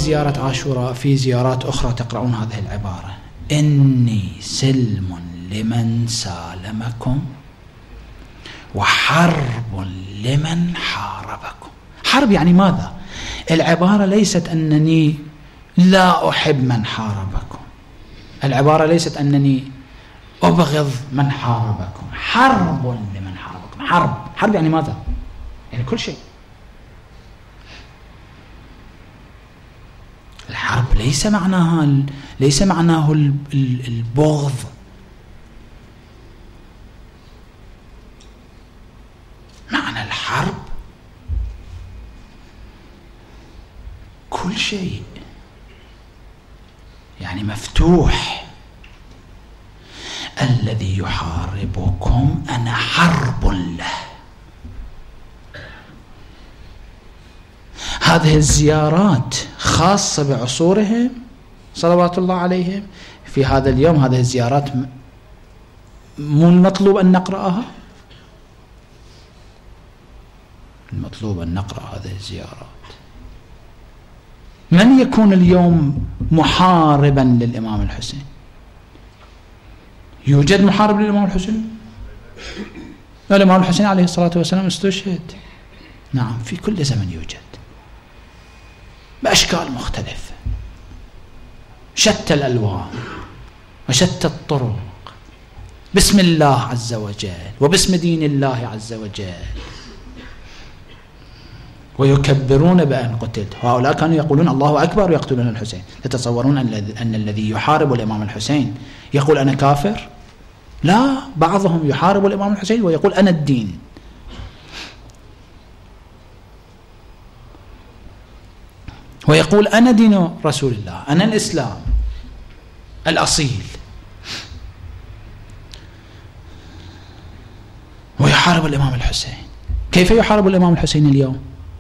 زيارة عاشوراء في زيارات أخرى تقرؤون هذه العبارة: إني سلم لمن سالمكم وحرب لمن حاربكم. حرب يعني ماذا؟ العبارة ليست أنني لا أحب من حاربكم، العبارة ليست أنني أبغض من حاربكم، حرب لمن حاربكم. حرب يعني ماذا؟ يعني كل شيء. الحرب ليس معناه البغض، معنى الحرب كل شيء، يعني مفتوح. الذي يحاربكم أنا حرب له. هذه الزيارات خاصة بعصورهم صلوات الله عليهم. في هذا اليوم هذه الزيارات مو المطلوب أن نقرأها، المطلوب أن نقرأ هذه الزيارات. من يكون اليوم محاربا للإمام الحسين؟ يوجد محارب للإمام الحسين؟ الإمام الحسين عليه الصلاة والسلام استشهد. نعم، في كل زمن يوجد بأشكال مختلفة، شتى الألوان وشتى الطرق، باسم الله عز وجل وباسم دين الله عز وجل، ويكبرون بأن قتلت. هؤلاء كانوا يقولون الله أكبر ويقتلون الحسين. تتصورون أن الذي يحارب الإمام الحسين يقول أنا كافر؟ لا، بعضهم يحارب الإمام الحسين ويقول أنا الدين. ويقول أنا دين رسول الله، أنا الإسلام الأصيل. ويحارب الإمام الحسين. كيف يحارب الإمام الحسين اليوم؟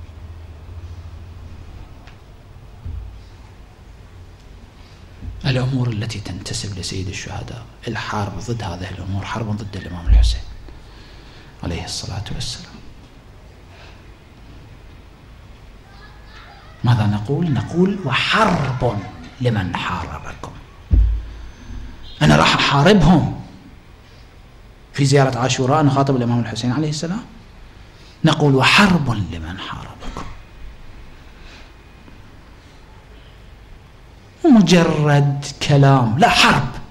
الأمور التي تنتسب لسيد الشهداء، الحرب ضد هذه الأمور حرب ضد الإمام الحسين عليه الصلاة والسلام. ماذا نقول؟ نقول وحرب لمن حاربكم. أنا راح أحاربهم في زيارة عاشوراء، نخاطب الإمام الحسين عليه السلام، نقول وحرب لمن حاربكم. مجرد كلام، لا، حرب.